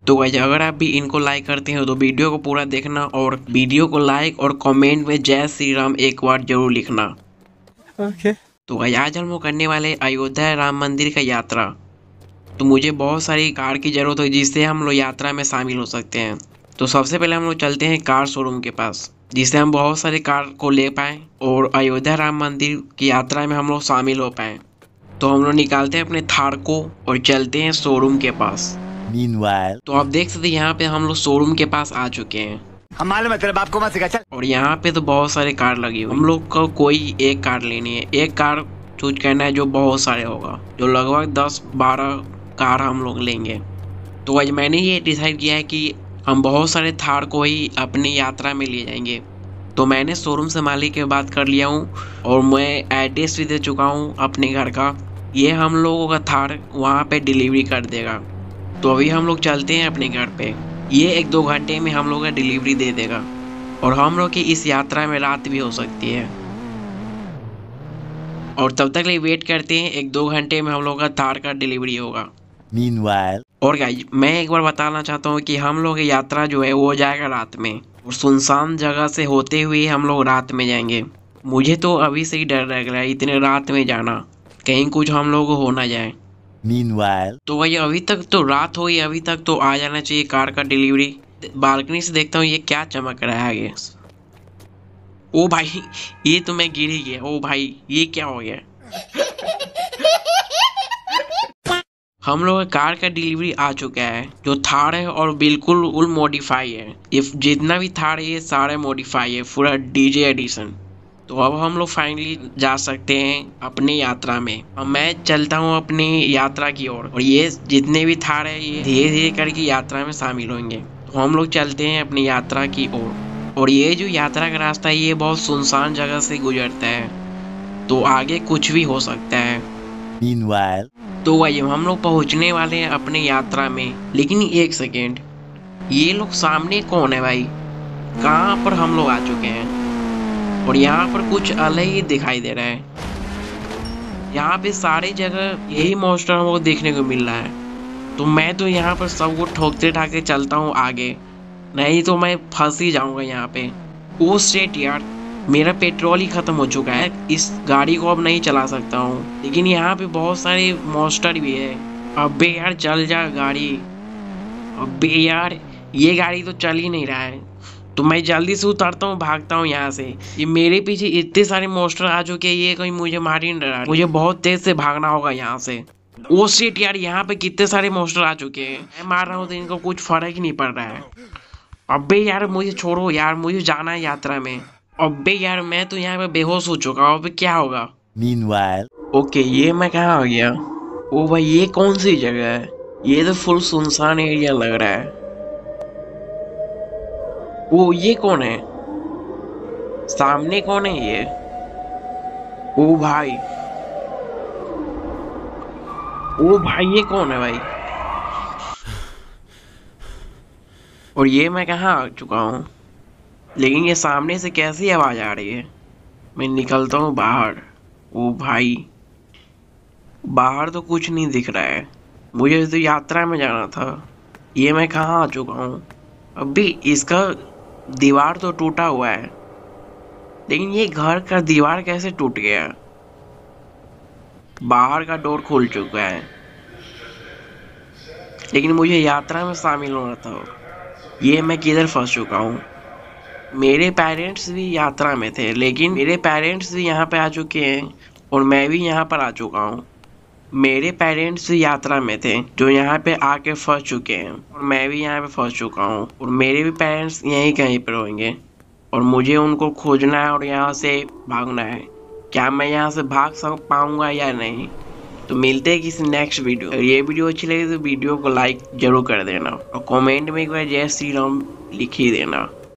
तो गाइस अगर आप भी इनको लाइक करते हो तो वीडियो को पूरा देखना और वीडियो को लाइक और कमेंट में जय श्री राम एक बार जरूर लिखना। ओके। तो गाइस आज हम लोग करने वाले अयोध्या राम मंदिर का यात्रा। तो मुझे बहुत सारी कार की जरूरत है जिससे हम लोग यात्रा में शामिल हो सकते हैं। तो सबसे पहले हम लोग चलते हैं कार शोरूम के पास जिससे हम बहुत सारे कार को ले पाएँ और अयोध्या राम मंदिर की यात्रा में हम लोग शामिल हो पाएँ। तो हम लोग निकालते हैं अपने थार को और चलते हैं शोरूम के पास। Meanwhile, तो आप देख सकते हैं यहाँ पे हम लोग शोरूम के पास आ चुके हैं हम मालूम है तेरे बाप को मत सिखा चल। और यहाँ पे तो बहुत सारे कार लगी हुई। हम लोग को कोई एक कार लेनी है, एक कार चूज करना है जो बहुत सारे होगा, जो लगभग 10-12 कार हम लोग लेंगे। तो आज मैंने ये डिसाइड किया है कि हम बहुत सारे थार को ही अपनी यात्रा में ले जाएंगे। तो मैंने शोरूम से मालिक के बात कर लिया हूँ और मैं एड्रेस भी दे चुका हूँ अपने घर का। ये हम लोगों का थार वहाँ पे डिलीवरी कर देगा। तो अभी हम लोग चलते हैं अपने घर पे। ये 1-2 घंटे में हम लोग का डिलीवरी दे देगा और हम लोग की इस यात्रा में रात भी हो सकती है। और तब तक लिए वेट करते हैं, 1-2 घंटे में हम लोग का थार का डिलीवरी होगा। Meanwhile, और गाइस मैं एक बार बताना चाहता हूँ कि हम लोग की यात्रा जो है वो हो जाएगा रात में और सुनसान जगह से होते हुए हम लोग रात में जाएंगे। मुझे तो अभी से ही डर लग रहा है इतने रात में जाना, कहीं कुछ हम लोग को हो ना जाए। meanwhile, तो भाई अभी तक तो रात हो गई, अभी तक तो आ जाना चाहिए कार का डिलीवरी। बालकनी से देखता हूँ ये क्या चमक रहा है आगे। ओ भाई ये तो मैं गिर ही गया। ओ भाई ये क्या हो गया। हम लोग का कार का डिलीवरी आ चुका है जो थार है और बिल्कुल मॉडिफाई है। ये जितना भी थार है ये सारे मॉडिफाई है, पूरा डीजे एडिशन। तो अब हम लोग फाइनली जा सकते हैं अपनी यात्रा में। अब मैं चलता हूँ अपनी यात्रा की ओर और ये जितने भी थार है ये धीरे धीरे करके यात्रा में शामिल होंगे। तो हम लोग चलते हैं अपनी यात्रा की ओर और ये जो यात्रा का रास्ता है ये बहुत सुनसान जगह से गुजरता है, तो आगे कुछ भी हो सकता है। meanwhile, तो वही हम लोग पहुंचने वाले हैं अपने यात्रा में। लेकिन एक सेकेंड, ये लोग सामने कौन है भाई? कहाँ पर हम लोग आ चुके हैं और यहाँ पर कुछ अलग ही दिखाई दे रहा है। यहाँ पे सारी जगह यही मॉन्स्टर हमको देखने को मिल रहा है। तो मैं तो यहाँ पर सबको ठोकते ठाकते चलता हूँ आगे, नहीं तो मैं फंस ही जाऊंगा यहाँ पे। ओ शिट यार, मेरा पेट्रोल ही खत्म हो चुका है, इस गाड़ी को अब नहीं चला सकता हूँ। लेकिन यहाँ पे बहुत सारे मॉन्स्टर भी है। अबे यार चल जा गाड़ी। अबे यार ये गाड़ी तो चल ही नहीं रहा है। तो मैं जल्दी से उतरता हूँ, भागता हूँ यहाँ से। ये मेरे पीछे इतने सारे मॉन्स्टर आ चुके हैं, ये कहीं मुझे मार ही नहीं रहा। मुझे बहुत तेज से भागना होगा यहाँ से। ओ शिट यार, यहाँ पे कितने सारे मॉन्स्टर आ चुके हैं। मैं मार रहा हूँ तो इनको कुछ फर्क ही नहीं पड़ रहा है। अबे यार मुझे छोड़ो यार, मुझे जाना है यात्रा में। अबे यार मैं तो यहाँ पे बेहोश हो चुका हूँ, अबे क्या होगा। meanwhile, ओके ये मैं कहाँ आ गया। ओ भाई ये कौन सी जगह है? ये तो फुल सुनसान एरिया लग रहा है। ओ ये कौन है? सामने कौन है ये? ओ भाई, ओ भाई ये कौन है भाई? और ये मैं कहाँ आ चुका हूँ? लेकिन ये सामने से कैसी आवाज आ रही है? मैं निकलता हूँ बाहर। ओ भाई बाहर तो कुछ नहीं दिख रहा है, मुझे तो यात्रा में जाना था। ये मैं कहाँ आ चुका हूँ? अभी इसका दीवार तो टूटा हुआ है, लेकिन ये घर का दीवार कैसे टूट गया? बाहर का डोर खुल चुका है, लेकिन मुझे यात्रा में शामिल होना था। ये मैं किधर फंस चुका हूँ? मेरे पेरेंट्स भी यात्रा में थे, लेकिन मेरे पेरेंट्स भी यहाँ पे आ चुके हैं और मैं भी यहाँ पर आ चुका हूँ। मेरे पेरेंट्स भी यात्रा में थे जो यहाँ पे आके फंस चुके हैं और मैं भी यहाँ पे फंस चुका हूँ और मेरे भी पेरेंट्स यहीं कहीं पर होंगे और मुझे उनको खोजना है और यहाँ से भागना है। क्या मैं यहाँ से भाग सक पाऊंगा या नहीं? तो मिलते हैं किसी नेक्स्ट वीडियो। अगर ये वीडियो अच्छी लगी तो वीडियो को लाइक जरूर कर देना और कमेंट में एक बार जय श्री राम लिख ही देना।